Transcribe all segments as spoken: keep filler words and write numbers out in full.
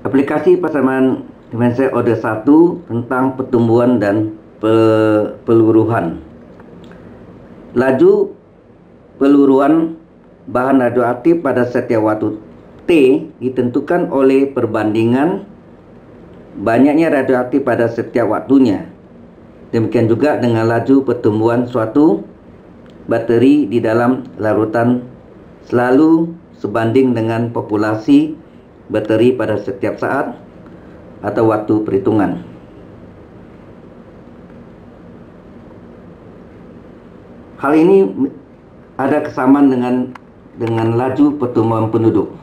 Aplikasi persamaan diferensial order satu tentang pertumbuhan dan pe peluruhan. Laju peluruhan bahan radioaktif pada setiap waktu T ditentukan oleh perbandingan banyaknya radioaktif pada setiap waktunya. Demikian juga dengan laju pertumbuhan suatu bakteri di dalam larutan selalu sebanding dengan populasi bakteri pada setiap saat atau waktu perhitungan. Hal ini ada kesamaan dengan dengan laju pertumbuhan penduduk.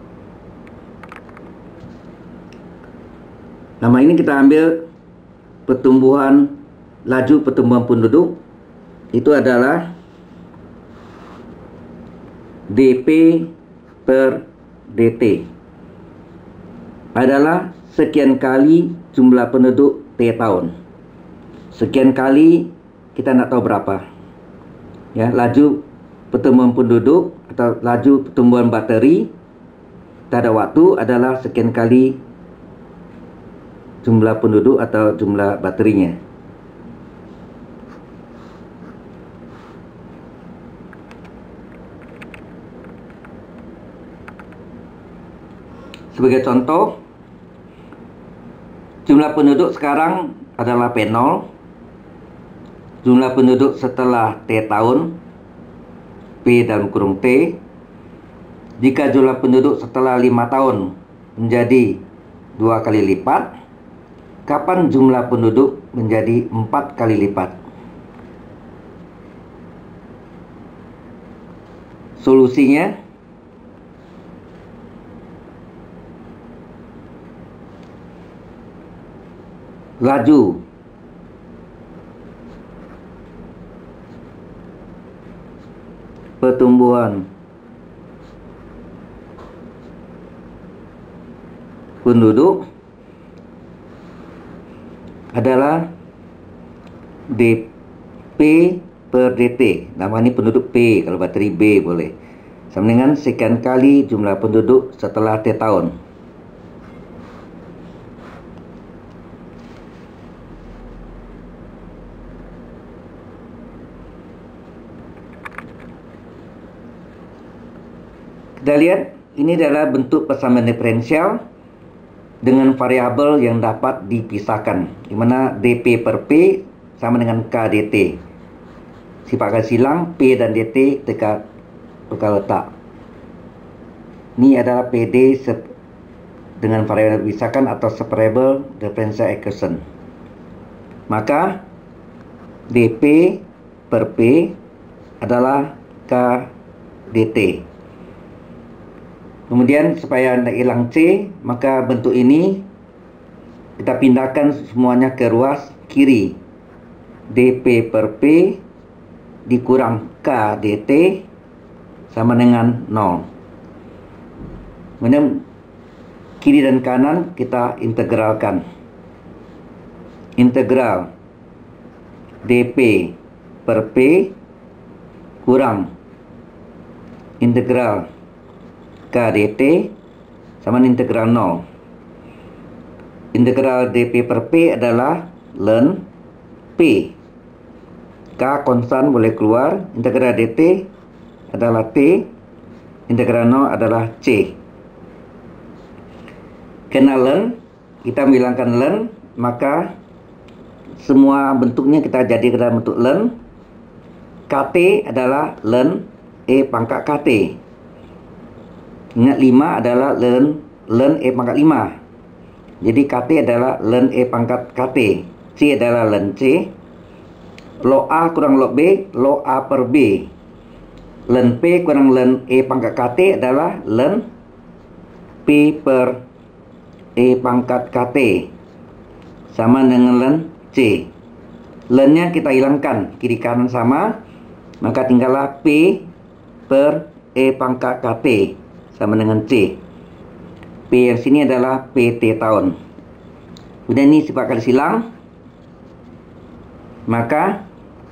Nama ini kita ambil pertumbuhan laju pertumbuhan penduduk itu adalah D P per D T adalah sekian kali jumlah penduduk T tahun. Sekian kali kita nak tahu berapa. Ya, laju pertumbuhan penduduk atau laju pertumbuhan bakteri pada waktu adalah sekian kali jumlah penduduk atau jumlah bakterinya. Sebagai contoh, jumlah penduduk sekarang adalah P nol. Jumlah penduduk setelah T tahun, P dalam kurung T. Jika jumlah penduduk setelah lima tahun menjadi dua kali lipat, kapan jumlah penduduk menjadi empat kali lipat? Solusinya, laju pertumbuhan penduduk adalah D P per D T. Nama ini penduduk P, kalau bakteri B boleh. Sama dengan sekian kali jumlah penduduk setelah T tahun. Kita lihat, ini adalah bentuk persamaan diferensial dengan variabel yang dapat dipisahkan, di mana D P per P sama dengan K D T. Sifat garis silang P dan D T dekat tukar letak. Ini adalah P D dengan variabel dipisahkan atau separable differential equation. Maka D P per P adalah K D T. Kemudian supaya tidak hilang C, maka bentuk ini kita pindahkan semuanya ke ruas kiri. D P per P dikurang K D T sama dengan nol. Kemudian kiri dan kanan kita integralkan. Integral D P per P kurang integral K D T sama integral nol. Integral D P per P adalah ln P. K konstan boleh keluar. Integral D T adalah T. Integral nol adalah C. Karena ln, kita menghilangkan ln, maka semua bentuknya kita jadikan dalam bentuk ln. K T adalah ln E pangkat K T. Ingat lima adalah ln ln E pangkat lima. Jadi K T adalah ln E pangkat K T. C adalah ln C. Log A kurang log B, log A per B. Ln P kurang ln E pangkat K T adalah ln P per E pangkat K T. Sama dengan ln C. Ln-nya kita hilangkan, kiri kanan sama. Maka tinggallah P per E pangkat K T. Sama dengan C. P yang sini adalah P T tahun. Kemudian ini sifat garis silang. Maka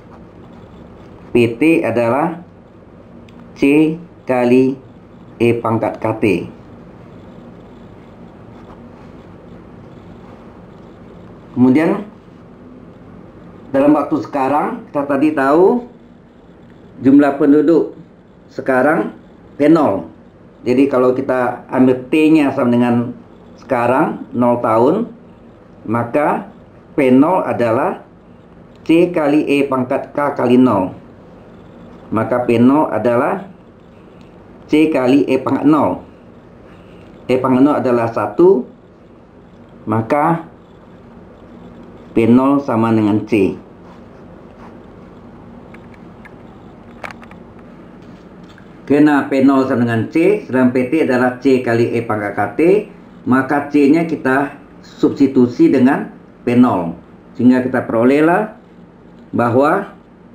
P T adalah C kali E pangkat K T. Kemudian dalam waktu sekarang kita tadi tahu jumlah penduduk sekarang P nol. Jadi kalau kita ambil T-nya sama dengan sekarang nol tahun, maka P nol adalah C kali E pangkat K kali nol. Maka P nol adalah C kali E pangkat nol. E pangkat nol adalah satu, maka P nol sama dengan C. Karena P nol sama dengan C, sedangkan P T adalah C kali E pangkat K T, maka C-nya kita substitusi dengan P nol. Sehingga kita perolehlah bahwa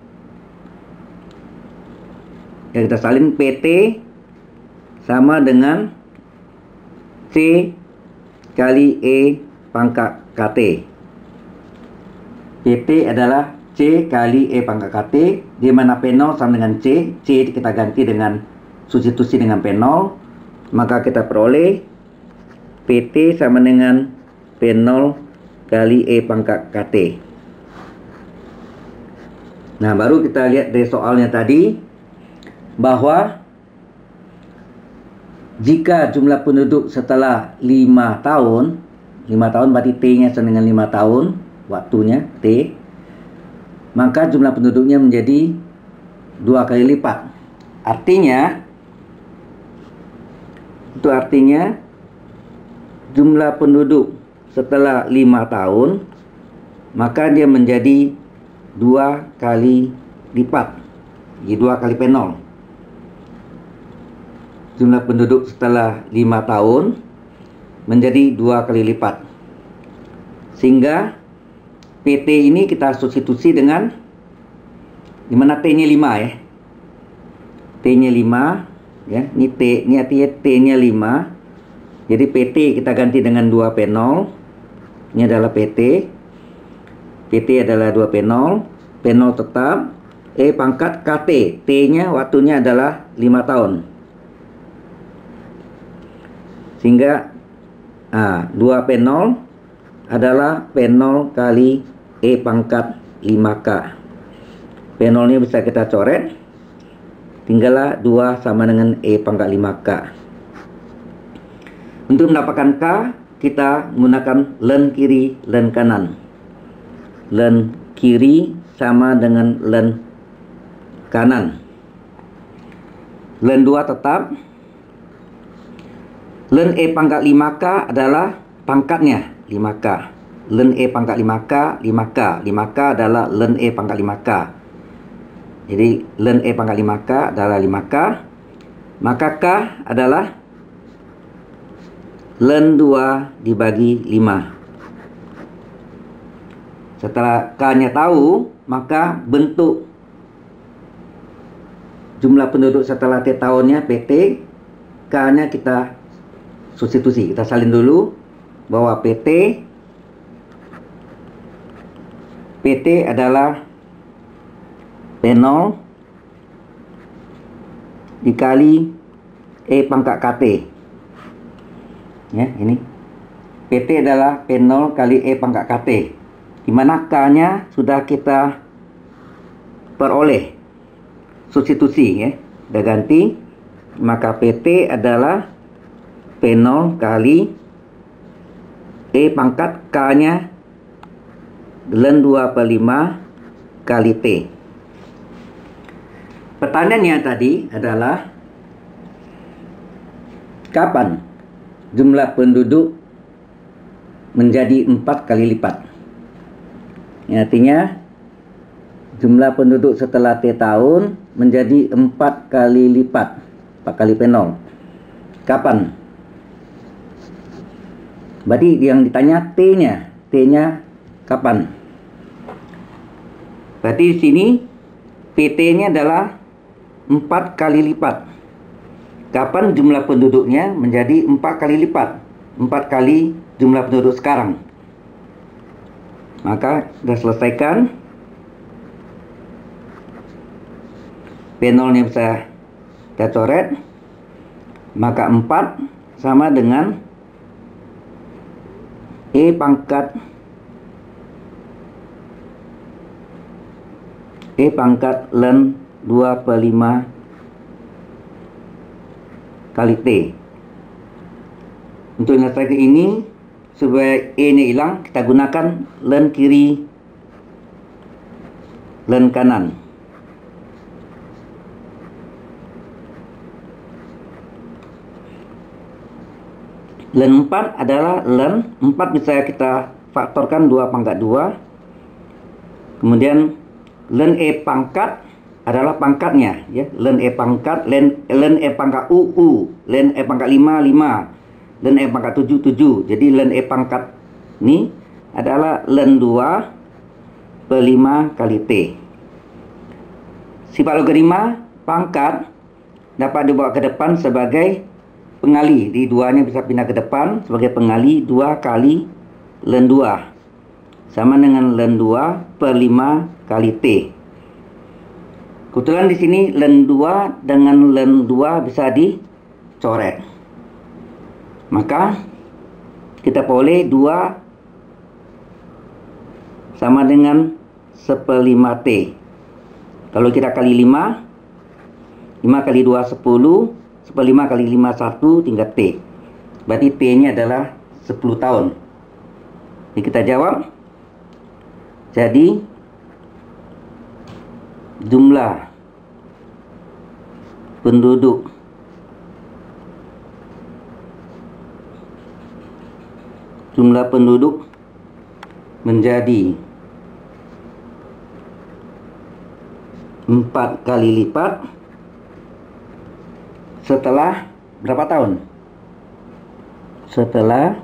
ya kita salin P T sama dengan C kali E pangkat K T. P T adalah C kali E pangkat K T, di mana P nol sama dengan C. C kita ganti dengan substitusi dengan P nol, maka kita peroleh P T sama dengan P nol kali E pangkat K T. Nah, baru kita lihat dari soalnya tadi bahwa jika jumlah penduduk setelah lima tahun, lima tahun berarti T-nya sama dengan lima tahun, waktunya T, maka jumlah penduduknya menjadi dua kali lipat. Artinya, itu artinya jumlah penduduk setelah lima tahun, maka dia menjadi dua kali lipat. Jadi dua kali P nol. Jumlah penduduk setelah lima tahun menjadi dua kali lipat. Sehingga P T ini kita substitusi dengan, dimana T-nya lima ya. T-nya lima ya. Ini T, ini artinya T-nya lima. Jadi P T kita ganti dengan dua P nol. Ini adalah P T. P T adalah dua P nol. P nol tetap. E pangkat K T. T-nya waktunya adalah lima tahun. Sehingga ah, dua P nol adalah P nol kali E pangkat lima K. P nol ini bisa kita coret. Tinggallah dua sama dengan E pangkat lima K. Untuk mendapatkan K, kita menggunakan len kiri, len kanan. Len kiri sama dengan len kanan. Len dua tetap. Len E pangkat lima K adalah pangkatnya lima K. Len E pangkat lima K, lima K. lima K adalah len E pangkat lima K. Jadi len E pangkat lima K adalah lima K. Maka K adalah len dua dibagi lima. Setelah K-nya tahu, maka bentuk jumlah penduduk setelah T tahunnya P T, K-nya kita substitusi. Kita salin dulu bahwa P T P T adalah P nol dikali E pangkat K T. Ya, ini P T adalah P nol kali E pangkat K T, di mana K-nya sudah kita peroleh substitusi ya, sudah ganti, maka P T adalah P nol kali E pangkat K-nya len dua per lima kali T. Pertanyaannya tadi adalah kapan jumlah penduduk menjadi empat kali lipat? Ya, artinya jumlah penduduk setelah T tahun menjadi empat kali lipat, empat kali P nol. Kapan? Berarti yang ditanya T-nya, T-nya kapan? Berarti di sini P T-nya adalah empat kali lipat. Kapan jumlah penduduknya menjadi empat kali lipat? empat kali jumlah penduduk sekarang. Maka sudah selesaikan. P nol-nya bisa kita coret. Maka empat sama dengan E pangkat E pangkat ln dua per lima kali T. Untuk menyelesaikan ini, supaya E nya hilang, kita gunakan ln kiri ln kanan. Ln empat adalah ln empat bisa kita faktorkan dua pangkat dua. Kemudian ln E pangkat adalah pangkatnya, ya. Ln E pangkat, ln, ln E pangkat U, U, ln E pangkat lima, lima, ln E pangkat tujuh, tujuh. Jadi ln E pangkat ini adalah ln dua per lima kali T. Sifat logaritma pangkat dapat dibawa ke depan sebagai pengali. Di duanya bisa pindah ke depan sebagai pengali dua kali ln dua. Sama dengan ln dua per lima kali T. Kebetulan di sini ln dua dengan ln dua bisa dicoret. Maka kita boleh dua sama dengan seperlima T. Kalau kita kali lima, lima kali dua sepuluh, seperlima kali lima satu tinggal T. Berarti T nya adalah sepuluh tahun. Jadi kita jawab. Jadi jumlah penduduk jumlah penduduk menjadi empat kali lipat setelah berapa tahun? Setelah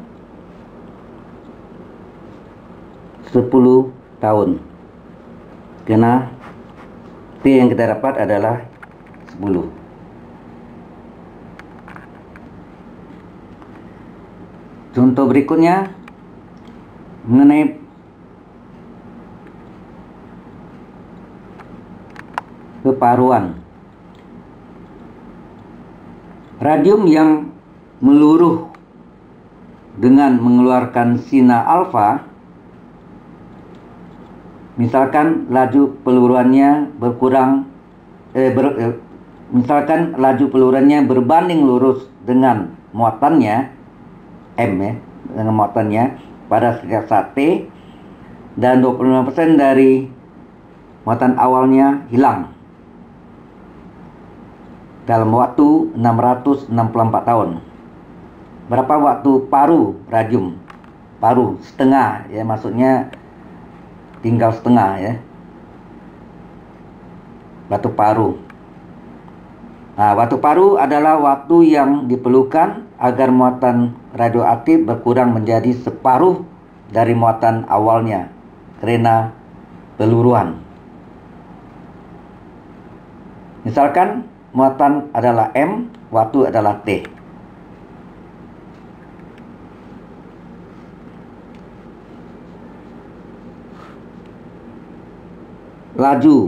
sepuluh tahun. Karena T yang kita dapat adalah sepuluh. Contoh berikutnya mengenai keparuan. Radium yang meluruh dengan mengeluarkan sinar alfa, misalkan laju peluruannya berkurang eh, ber, eh, misalkan laju peluruannya berbanding lurus dengan muatannya M, ya, dengan muatannya pada setiap saat T, dan dua puluh lima persen dari muatan awalnya hilang dalam waktu enam ratus enam puluh empat tahun. Berapa waktu paru radium? Paru setengah, ya, maksudnya tinggal setengah, ya, waktu paru. Nah, waktu paru adalah waktu yang diperlukan agar muatan radioaktif berkurang menjadi separuh dari muatan awalnya karena peluruan. Misalkan muatan adalah M, waktu adalah T. Laju,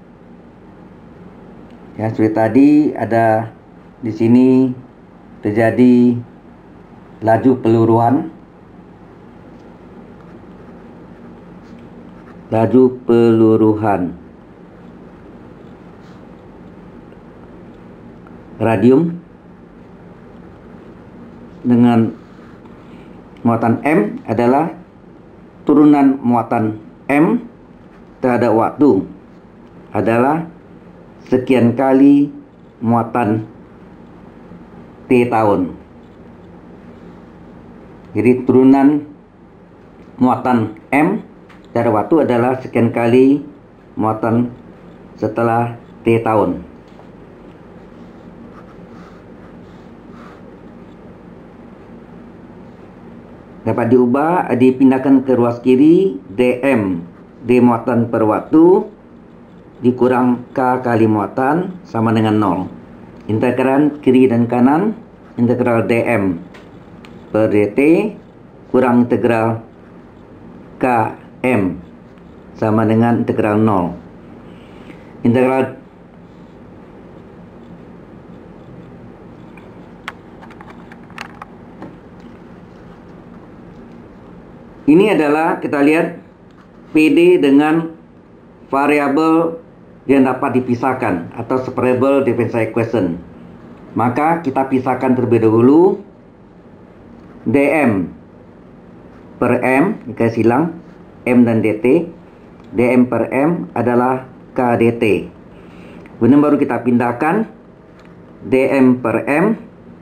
ya, seperti tadi ada di sini terjadi laju peluruan, laju peluruhan radium dengan muatan M adalah turunan muatan M terhadap waktu adalah sekian kali muatan T tahun. Jadi turunan muatan M terhadap waktu adalah sekian kali muatan setelah T tahun. Dapat diubah, dipindahkan ke ruas kiri, dm D muatan per waktu dikurang K kali muatan sama dengan nol. Integran kiri dan kanan, integral dm per dt kurang integral km sama dengan integral nol. Integral ini adalah, kita lihat P D dengan variabel yang dapat dipisahkan atau separable differential equation. Maka kita pisahkan terlebih dahulu dm per m, jika silang m dan dt. Dm per m adalah k dt. Kemudian baru kita pindahkan dm per m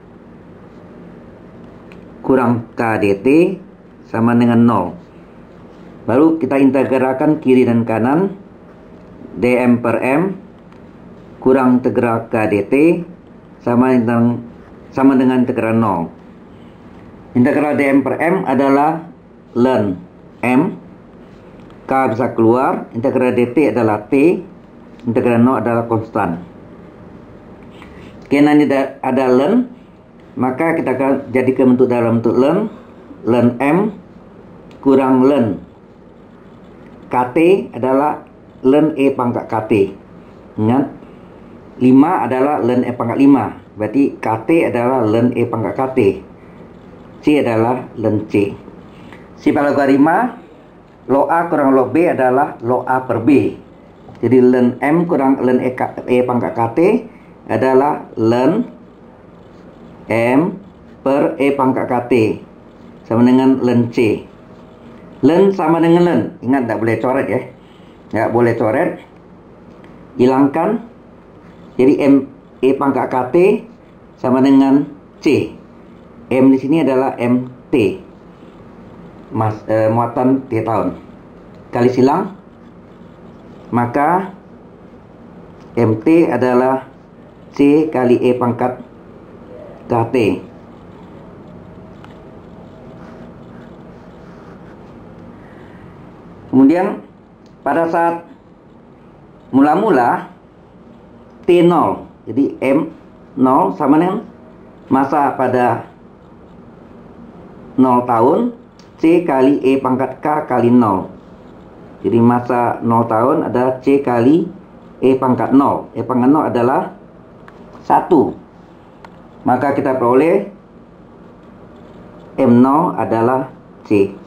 kurang k dt sama dengan nol. Baru kita integralkan kiri dan kanan. Dm per m kurang integral k dt sama dengan sama dengan integral nol. Integral dm per m adalah ln m. K bisa keluar. Integral dt adalah t. Integral nol adalah konstan. Karena ini ada ln, maka kita akan jadikan bentuk dalam bentuk ln. Ln m kurang ln kt adalah ln e pangkat kt. Ingat, lima adalah ln e pangkat lima. Berarti kt adalah ln e pangkat kt. C adalah ln c. Sifat logaritma log A kurang log B adalah log A per B. Jadi ln M kurang ln E, e pangkat kt adalah ln M per E pangkat kt sama dengan ln C. Ln sama dengan ln. Ingat, tak boleh coret ya. Tak boleh coret. Hilangkan. Jadi M E pangkat kt sama dengan C. M di sini adalah M T. Mas, eh, muatan T tahun. Kali silang, maka M T adalah C kali E pangkat K T. Kemudian pada saat mula-mula T nol, jadi M nol sama dengan masa pada nol tahun, C kali E pangkat K kali nol. Jadi masa nol tahun adalah C kali E pangkat nol. E pangkat nol adalah satu. Maka kita peroleh M nol adalah C.